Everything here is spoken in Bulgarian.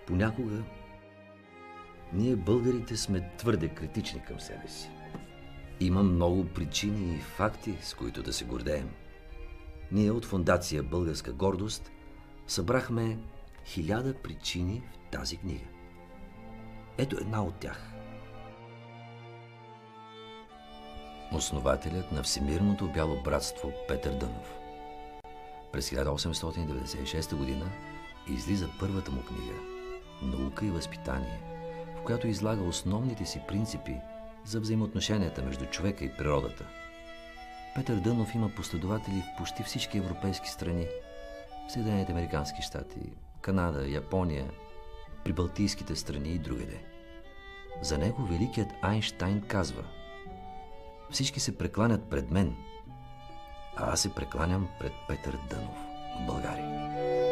Понякога ние, българите, сме твърде критични към себе си. Има много причини и факти, с които да се гордеем. Ние от Фондация Българска гордост събрахме 1000 причини в тази книга. Ето една от тях. Основателят на Всемирното бяло братство Петър Дънов. През 1896 година излиза първата му книга «Наука и възпитание», в която излага основните си принципи за взаимоотношенията между човека и природата. Петър Дънов има последователи в почти всички европейски страни, в Съединените американски щати, Канада, Япония, прибалтийските страни и другаде. За него великият Айнщайн казва: всички се прекланят пред мен, а аз се прекланям пред Петър Дънов от България.